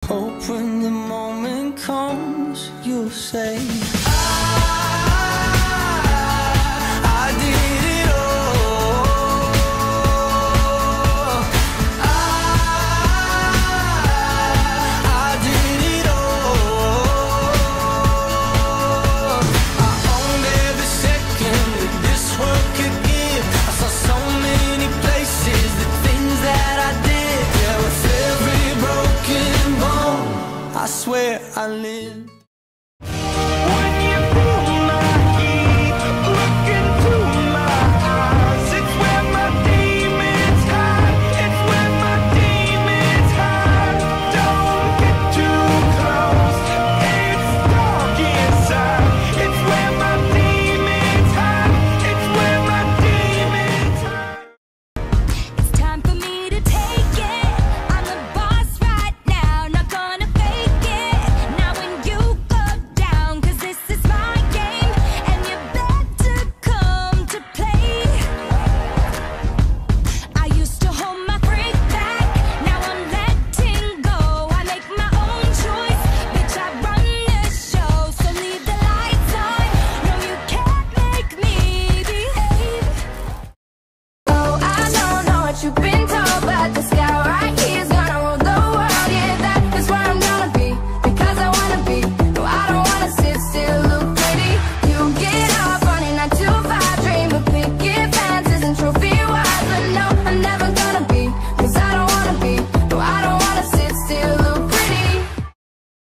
Hope when the moment comes, you'll say, I did it all. I did it all. I owned every second that this world could give. I saw so many places, the things that I did. Yeah, with every broken bone, I swear I lived.